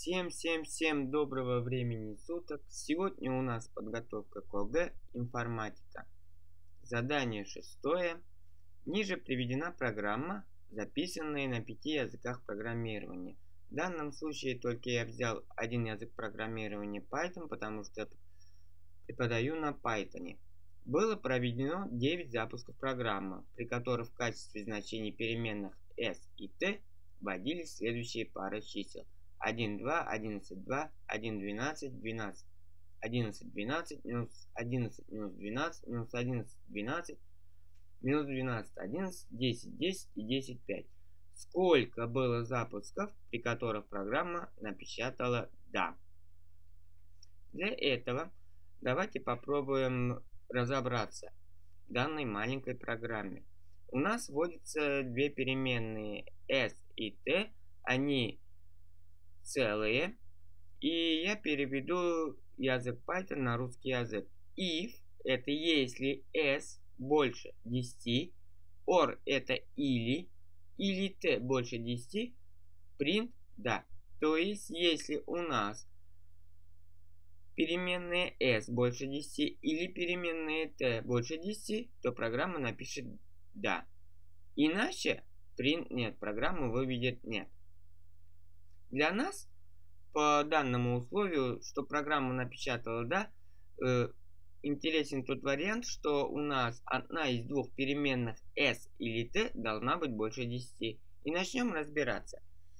Всем доброго времени суток. Сегодня у нас подготовка к ОГЭ информатика. Задание 6. Ниже приведена программа, записанная на 5 языках программирования. В данном случае только я взял один язык программирования Python, потому что я преподаю на Python. Было проведено 9 запусков программы, при которых в качестве значений переменных s и t вводились следующие пары чисел: 1, 2, 11, 2, 1, 12, 12, 11, 12, минус 11, минус 12, минус 11, 12, минус 12, 11, 10, 10 и 10, 5. Сколько было запусков, при которых программа напечатала «да»? Для этого давайте попробуем разобраться в данной маленькой программе. У нас вводятся две переменные s и t, они целые, и я переведу язык Python на русский язык. If это если s больше 10, or это или t больше 10, print да. То есть если у нас переменная s больше 10 или переменная t больше 10, то программа напишет да. Иначе print нет, программа выведет нет. Для нас по данному условию, что программа напечатала да, интересен тот вариант, что у нас одна из двух переменных s или t должна быть больше 10. И начнем разбираться.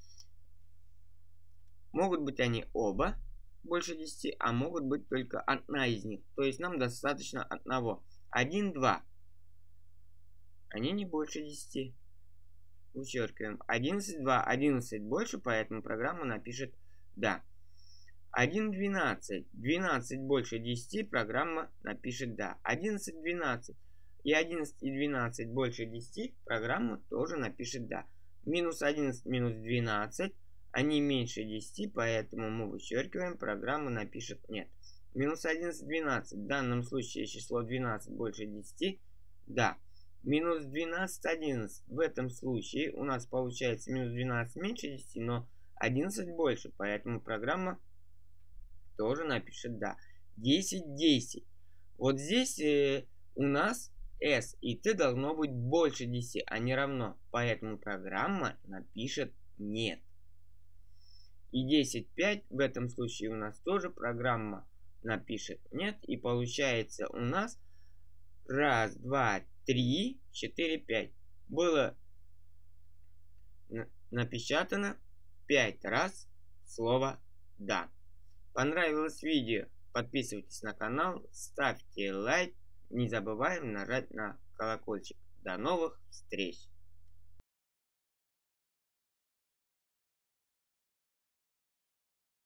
Могут быть они оба больше 10, а могут быть только одна из них. То есть нам достаточно одного. 1, 2. Они не больше 10. Вычеркиваем. 11, 2. 11 больше, поэтому программа напишет да. 1, 12. 12 больше 10, программа напишет да. 11, 12. И 11 и 12 больше 10, программа тоже напишет да. Минус 11, минус 12. Они меньше 10, поэтому мы вычеркиваем, программа напишет нет. Минус 11, 12. В данном случае число 12 больше 10, да. Минус 12, 11. В этом случае у нас получается минус 12 меньше 10, но 11 больше, поэтому программа тоже напишет да. 10, 10. Вот здесь у нас s и t должно быть больше 10, а не равно, поэтому программа напишет нет. И 10, 5 в этом случае у нас тоже программа напишет нет, и получается у нас 1, 2, 3, 4, 5. Было напечатано 5 раз слово «да». Понравилось видео? Подписывайтесь на канал, ставьте лайк, не забываем нажать на колокольчик. До новых встреч!